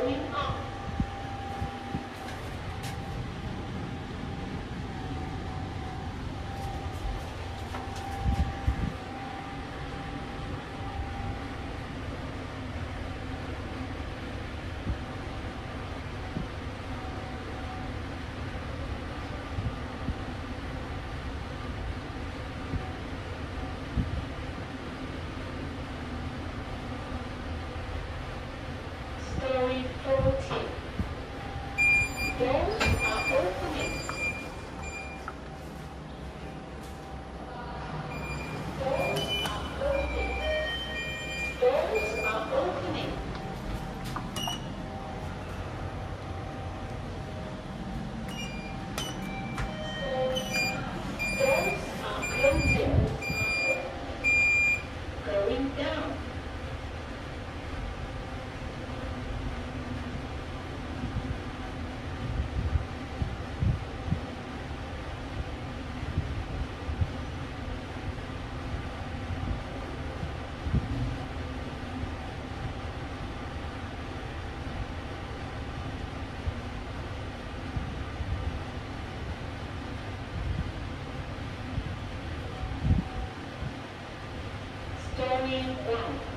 going up. Story 14. Doors are opening. Doors are closing. Doors are opening. Doors are closing. Going down. Story 1.